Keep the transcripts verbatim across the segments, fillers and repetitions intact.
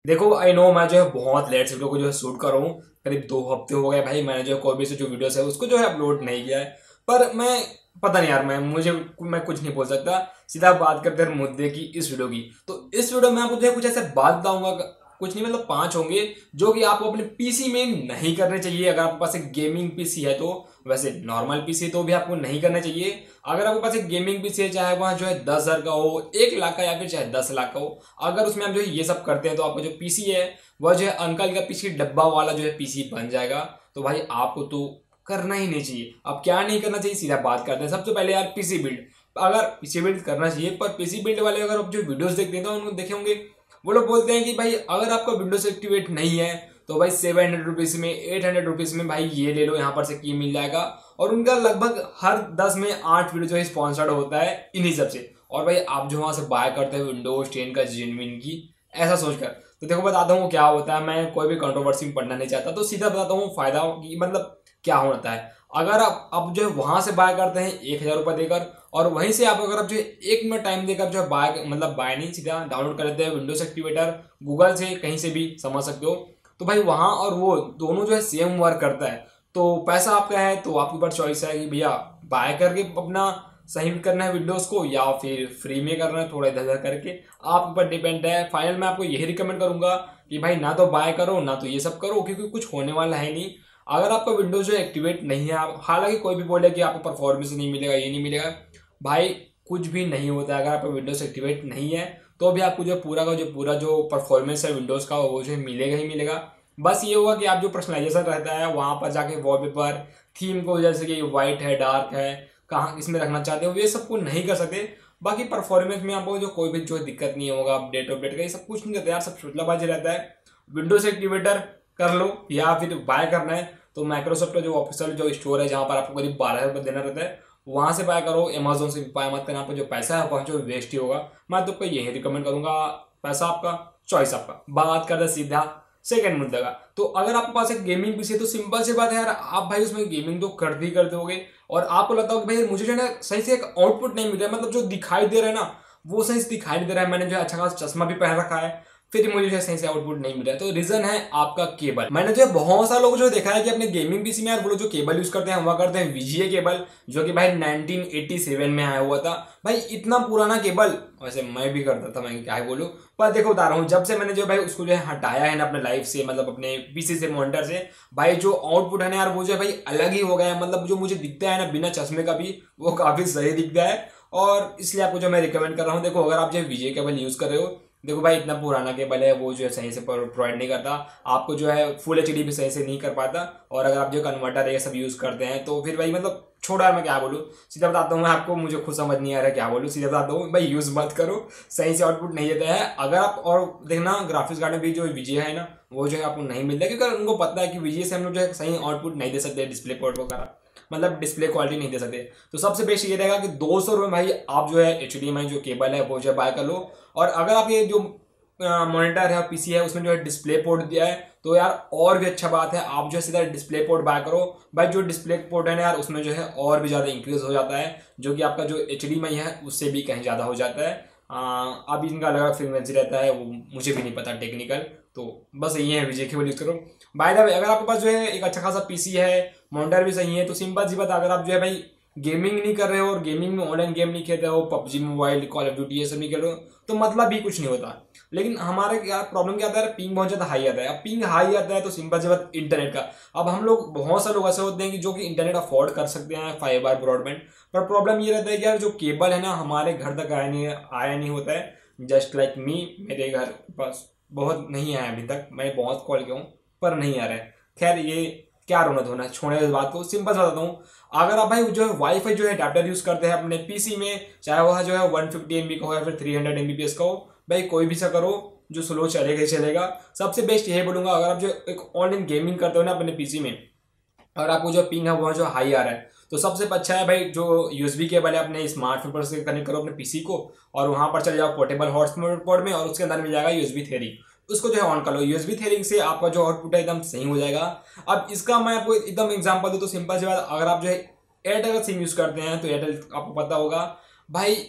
देखो I know मैं जो है बहुत लेट से वीडियो को जो है शूट कर रहा हूँ। करीब दो हफ्ते हो गए भाई, मैंने जो है कोई भी से जो वीडियोस है उसको जो है अपलोड नहीं किया है। पर मैं पता नहीं यार, मैं मुझे मैं कुछ नहीं बोल सकता। सीधा बात करते हैं मुद्दे की, इस वीडियो की। तो इस वीडियो में आपको जो है कुछ ऐसे बात बताऊंगा, कुछ नहीं मतलब पांच होंगे, जो कि आपको अपने पीसी में नहीं करने चाहिए। अगर आपके पास एक गेमिंग पीसी है तो, वैसे नॉर्मल पीसी तो भी आपको नहीं करना चाहिए। अगर आपके पास एक गेमिंग पीसी है, चाहे वह जो है दस हजार का हो, एक लाख का, या फिर चाहे दस लाख का हो, अगर उसमें आप जो है ये सब करते हैं तो आपका जो पीसी है वह जो है अंकल का पीसी डब्बा वाला जो है पीसी बन जाएगा। तो भाई आपको तो करना ही नहीं चाहिए। अब क्या नहीं करना चाहिए, सीधा बात करते हैं। सबसे पहले यार पीसी बिल्ड, अगर पीसी बिल्ड करना चाहिए, पर पीसी बिल्ड वाले अगर आप जो वीडियोस देखते हैं तो उनको देखे होंगे, वो लोग बोलते हैं कि भाई अगर आपका विंडोज एक्टिवेट नहीं है तो भाई सेवन हंड्रेड रुपीज में, एट हंड्रेड रुपीज में भाई ये ले लो, यहाँ पर से की मिल जाएगा। और उनका लगभग हर दस में आठ वीडियो जो है स्पॉन्सर्ड होता है इन्हीं सब से। और भाई आप जो वहां से बाय करते हैं विंडोज टेन का जेन्युइन की, ऐसा सोचकर, तो देखो बताता हूँ क्या होता है। मैं कोई भी कंट्रोवर्सी में पढ़ना नहीं चाहता, तो सीधा बताता हूँ फायदा की मतलब क्या होता है। अगर आप अब जो है वहां से बाय करते हैं एक हजार रुपये देकर, और वहीं से आप अगर आप जो है एक मिनट टाइम देकर जो है बाय मतलब बाय नहीं, सीधा डाउनलोड कर लेते हैं विंडोज एक्टिवेटर गूगल से, कहीं से भी समझ सकते हो, तो भाई वहां और वो दोनों जो है सेम वर्क करता है। तो पैसा आपका है, तो आपके ऊपर चॉइस है कि भैया बाय करके अपना सही करना है विंडोज को, या फिर फ्री में करना है थोड़ा इधर उधर करके, आपके ऊपर डिपेंड है। फाइनल मैं आपको यही रिकमेंड करूंगा कि भाई ना तो बाय करो ना तो ये सब करो, क्योंकि कुछ होने वाला है नहीं। अगर आपका विंडोज जो एक्टिवेट नहीं है, आप हालांकि कोई भी बोले कि आपको परफॉर्मेंस नहीं मिलेगा, ये नहीं मिलेगा, भाई कुछ भी नहीं होता है। अगर आपका विंडोज एक्टिवेट नहीं है तो भी आपको जो पूरा का जो पूरा जो परफॉर्मेंस है विंडोज का वो जो है मिलेगा ही मिलेगा। बस ये होगा कि आप जो पर्सनलाइजेशन रहता है वहां पर जाके वॉलपेपर थीम को, जैसे कि व्हाइट है, डार्क है, कहाँ इसमें रखना चाहते हो, ये सब कुछ नहीं कर सकते। बाकी परफॉर्मेंस में आपको जो कोई भी जो दिक्कत नहीं होगा, अपडेट अपडेट का ये सब कुछ नहीं करता यार, सब शुतलाबाजी रहता है। विंडोज एक्टिवेटर कर लो, या फिर बाय करना है तो माइक्रोसॉफ्ट का जो ऑफिशियल जो स्टोर है जहां पर आपको करीब बारह रुपये देना रहता है, वहां से बाय करो। अमेजोन से भी बाय मत करना, आपका जो पैसा है वह जो वेस्ट ही होगा। मैं तो आपको यही रिकमेंड करूंगा, पैसा आपका, चॉइस आपका। बात करते सीधा सेकंड मुद्दे का, तो अगर आपके पास एक गेमिंग पीसी है तो सिंपल सी बात है यार, आप भाई उसमें गेमिंग तो करते ही करते होगे, और आपको लगता हो कि भाई मुझे जो है ना सही से एक आउटपुट नहीं मिल रहा है, मतलब जो दिखाई दे रहा है ना वो सही से दिखाई नहीं दे रहा है। मैंने जो है अच्छा खासा चश्मा भी पहन रखा है, फिर भी मुझे जो है सही से आउटपुट नहीं मिल रहा है। तो रीजन है आपका केबल। मैंने जो है बहुत सारे लोग जो देखा है कि अपने गेमिंग पीसी में यार वो लोग जो केबल यूज करते हैं वह करते हैं वीजीए केबल, जो कि भाई नाइनटीन एटी सेवन में आया हुआ था। भाई इतना पुराना केबल, वैसे मैं भी करता था, मैं क्या ही बोलूं। पर देखो बता रहा हूँ, जब से मैंने जो भाई उसको जो है हटाया है ना अपने लाइफ से, मतलब अपने पीसी से, मॉनिटर से, भाई जो आउटपुट है ना यार वो जो है भाई अलग ही हो गया है। मतलब जो मुझे दिखता है ना बिना चश्मे का भी, वो काफी सही दिखता है। और इसलिए आपको जो मैं रिकमेंड कर रहा हूँ, देखो अगर आप जो वीजे केबल यूज कर रहे हो, देखो भाई इतना पुराना केबल है, वो जो है सही से प्रोवाइड नहीं करता आपको, जो है फुल एच डी भी सही से नहीं कर पाता। और अगर आप जो कन्वर्टर ये सब यूज करते हैं तो फिर भाई मतलब छोड़ा यार, मैं क्या बोलूँ, सीधा बताता हूँ मैं आपको, मुझे खुद समझ नहीं आ रहा क्या बोलूँ। सीधा बताता हूँ भाई यूज मत करो, सही से आउटपुट नहीं देता है। अगर आप और देखना ग्राफिक्स कार्ड में भी जो विजय है ना वो जो है आपको नहीं मिलता, क्योंकि उनको पता है कि विजय से हम लोग जो है सही आउटपुट नहीं दे सकते, डिस्प्ले पोर्ट वगैरह मतलब डिस्प्ले क्वालिटी नहीं दे सकते। तो सबसे बेस्ट ये रहेगा कि दो सौ रुपये भाई आप जो है एच डी एम आई जो केबल है वो जो बाय कर लो। और अगर आप ये जो मॉनिटर है पीसी है उसमें जो है डिस्प्ले पोर्ट दिया है तो यार और भी अच्छा बात है, आप जो है सीधा डिस्प्ले पोर्ट बाय करो। भाई जो डिस्प्ले पोर्ट है ना यार उसमें जो है और भी ज़्यादा इंक्रीज हो जाता है, जो कि आपका जो एच डी एम आई है उससे भी कहीं ज़्यादा हो जाता है। अब इनका अलग अलग फ्रीक्वेंसी रहता है, वो मुझे भी नहीं पता टेक्निकल, तो बस यही है विजय केबल यूज करो। बाय द वे अगर आपके पास जो है एक अच्छा खासा पीसी है, मॉनिटर भी सही है, तो सिंपल सी बात, अगर आप जो है भाई गेमिंग नहीं कर रहे हो और गेमिंग में ऑनलाइन गेम नहीं खेल रहे हो, PUBG mobile, call of duty ये सब नहीं खेल रहे हो, तो मतलब भी कुछ नहीं होता। लेकिन हमारे क्या प्रॉब्लम क्या आता है, पिंग बहुत ज्यादा हाई आता है। अब पिंग हाई आता है तो सिंपल सी बात इंटरनेट का, अब हम लोग बहुत सारे लोग ऐसे होते हैं कि जो कि इंटरनेट अफोर्ड कर सकते हैं फाइबर ब्रॉडबैंड, पर प्रॉब्लम ये रहता है कि यार जो केबल है ना हमारे घर तक आया नहीं आया नहीं होता है। जस्ट लाइक मी, मेरे घर पास बहुत नहीं आया अभी तक, मैं बहुत कॉल किया हूँ पर नहीं आ रहा है। खैर ये क्या रोना धोना, छोड़ने इस बात को, सिंपल सा बताता हूँ। अगर आप भाई जो है वाईफाई जो है अडेप्टर यूज करते हैं अपने पीसी में, चाहे वह जो है वन फिफ्टी एमबी का हो या फिर थ्री हंड्रेड एमबीपीएस का हो, भाई कोई भी सा करो, जो स्लो चलेगा ही चलेगा। सबसे बेस्ट यही बोलूंगा, अगर आप जो एक ऑनलाइन गेमिंग करते हो ना अपने पीसी में, और आपको जो पिंग है वह जो हाई आ रहा है, तो सबसे अच्छा है भाई जो यूएसबी केबल है अपने स्मार्टफोन पर से कनेक्ट करो अपने पीसी को, और वहां पर चले जाओ पोर्टेबल हॉटस्पॉट में, और उसके अंदर मिल जाएगा यूएसबी थ्री, उसको जो है ऑन कर लो। यूएसबी थ्री से आपका जो आउटपुट है एकदम सही हो जाएगा। अब इसका मैं आपको एकदम एग्जांपल दूं तो सिंपल सी बात, अगर आप जो है एयरटेल का सिम यूज करते हैं तो एयरटेल आपको पता होगा भाई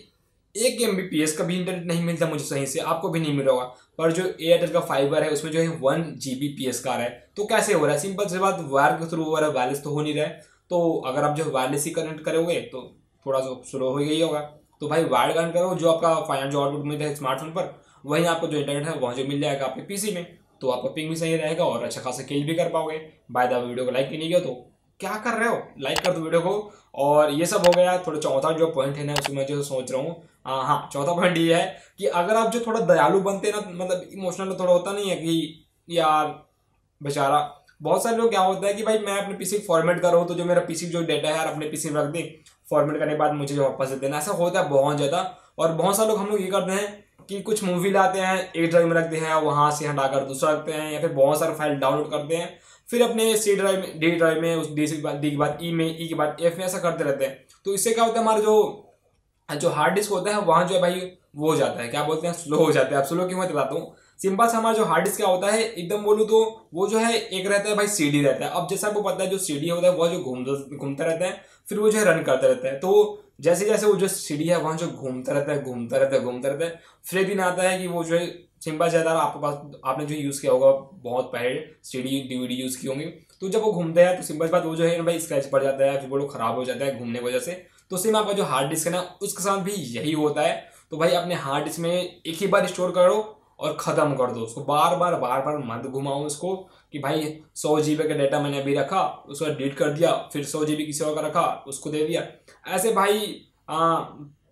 एक एम बी पी एस का भी इंटरनेट नहीं मिलता मुझे सही से, आपको भी नहीं मिल होगा। पर जो एयरटेल का फाइबर है उसमें जो है one G B P S का रहा है। तो कैसे हो रहा है? सिंपल सी बात, वायर के थ्रू हो रहा है, वायरलेस तो हो नहीं रहा है। तो अगर आप जो वायरलेस ही कनेक्ट करोगे तो थोड़ा सा स्लो हो गई होगा। तो भाई वायर कनेक्ट करो, जो आपका फाइनल जो आउटपुट मिलता है स्मार्टफोन पर, वहीं आपको जो इंटरनेट है वहाँ जो मिल जाएगा आपके पीसी में। तो आपका पिंग भी सही रहेगा और अच्छा खासा खेल भी कर पाओगे। बाय द वे, वीडियो को लाइक नहीं किया तो क्या कर रहे हो, लाइक कर दो वीडियो को। और ये सब हो गया। थोड़ा चौथा जो पॉइंट है ना, उसमें मैं जो सोच रहा हूँ, हाँ चौथा पॉइंट ये है कि अगर आप जो थोड़ा दयालु बनते हैं ना, मतलब इमोशनल थोड़ा होता नहीं है कि यार बेचारा, बहुत सारे लोग क्या होता है कि भाई मैं अपने पीसी फॉर्मेट कर रहा हूँ तो जो मेरा पीसी जो डेटा है यार अपने पीसी में रख दे, फॉर्मेट करने के बाद मुझे जो वापस दे देना, ऐसा होता है बहुत ज्यादा। और बहुत सारे लोग हम लोग ये करते हैं कि कुछ मूवी लाते हैं, एक ड्राइव में रखते हैं, वहां से हटाकर दूसरा रखते हैं, या फिर बहुत सारे फाइल डाउनलोड करते हैं, फिर अपने सी ड्राइव में, डी ड्राइव में, उस डी के बाद डी के बाद ई में, ई के बाद एफ में, ऐसा करते रहते हैं। तो इससे क्या होता है, हमारा जो जो हार्ड डिस्क होता है वहां जो है भाई वो हो जाता है, क्या बोलते हैं, स्लो हो जाता है। अब स्लो क्यों मैं बताता हूँ। सिंपल से हमारा जो हार्ड डिस्क क्या होता है, एकदम बोलूँ तो वो जो है एक रहता है भाई सीडी रहता है। अब जैसा आपको पता है जो सीडी होता है वो जो घूम घूमता रहता है, फिर वो जो है रन करता रहता है। तो जैसे जैसे वो जो सीडी है वहां जो घूमता रहता है घूमता रहता है घूमता रहता है, फिर एक दिन आता है कि वो जो है सिंपल ज्यादा आपके पास आपने जो यूज किया होगा बहुत पहले सीडी डीवीडी यूज की होंगी, तो जब वो घूमते हैं तो सिंपल बात वो जो है भाई स्क्रैच पड़ जाता है, फिर वो लोग खराब हो जाता है घूमने की वजह से। तो सेम आपका जो हार्ड डिस्क है ना उसके साथ भी यही होता है। तो भाई अपने हार्ड डिस्क में एक ही बार स्टोर करो और खत्म कर दो उसको, बार बार बार बार मत घुमाओ उसको कि भाई सौ जीबी का डाटा मैंने अभी रखा उसको डिलीट कर दिया, फिर सौ जीबी किसी और का रखा उसको दे दिया। ऐसे भाई आ,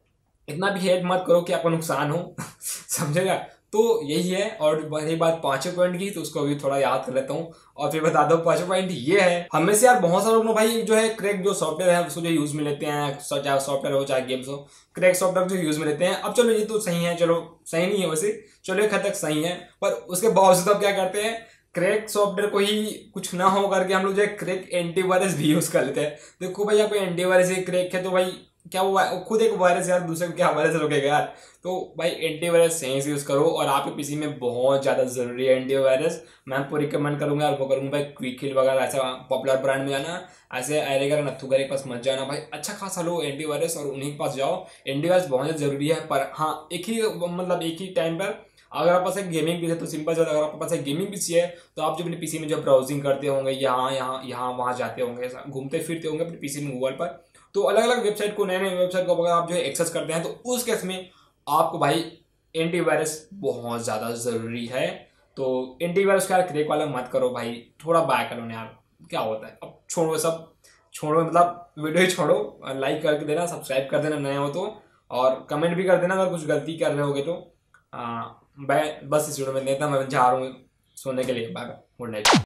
इतना भी हेल्प मत करो कि आपको नुकसान हो समझेगा। तो यही है। और रही बात पांचों पॉइंट की, तो उसको अभी थोड़ा याद कर लेता हूँ और फिर बता दो। पांचों पॉइंट ये है, हमें से यार बहुत सारे लोग भाई जो है क्रैक जो सॉफ्टवेयर है उसको जो यूज में लेते हैं, चाहे सॉफ्टवेयर हो चाहे गेम्स हो, क्रैक सॉफ्टवेयर जो यूज में लेते हैं। अब चलो ये तो सही है, चलो सही नहीं है वैसे, चलो एक हद तक सही है, पर उसके बावजूद अब क्या करते हैं, क्रैक सॉफ्टवेयर को ही कुछ ना हो करके हम लोग जो है क्रैक एंटीवायरस भी यूज कर लेते हैं। देखो भाई आपको एंटीवायरस ही क्रैक है तो भाई क्या वो खुद एक वायरस यार, दूसरे को क्या वायरस रोकेगा यार। तो भाई एंटीवायरस सही से यूज करो, और आपके पीसी में बहुत ज्यादा जरूरी है एंटीवायरस। मैं आपको रिकमेंड करूंगा और वो करूंगा भाई क्विक हिल वगैरह ऐसा पॉपुलर ब्रांड में जाना, ऐसे आएगा नत्थु के पास मत जाना भाई, अच्छा खासा लो एंटीवायरस और उन्हीं के पास जाओ। एंटीवायरस बहुत ज्यादा जरूरी है। पर हाँ एक ही मतलब एक ही टाइम पर अगर आपके पास एक गेमिंग पीसी है तो सिंपल से, अगर आपके पास एक गेमिंग पीसी है तो आप जो अपने पीसी में जो ब्राउजिंग करते होंगे, यहाँ यहाँ यहाँ वहाँ जाते होंगे, घूमते फिरते होंगे अपने पीसी में गूगल पर, तो अलग अलग वेबसाइट को, नए नए वेबसाइट को अगर आप जो है एक्सेस करते हैं तो उस केस में आपको भाई एंटीवायरस बहुत ज़्यादा ज़रूरी है। तो एंटीवायरस का क्रैक वाला मत करो भाई, थोड़ा बाय करो यार, क्या होता है। अब छोड़ो सब, छोड़ो मतलब वीडियो ही छोड़ो, लाइक करके देना, सब्सक्राइब कर देना नए हो तो, और कमेंट भी कर देना अगर कुछ गलती कर रहे होगे तो। आ, मैं बस इस वीडियो में देता, मैं जा रहा हूँ सोने के लिए। Bye bye, good night.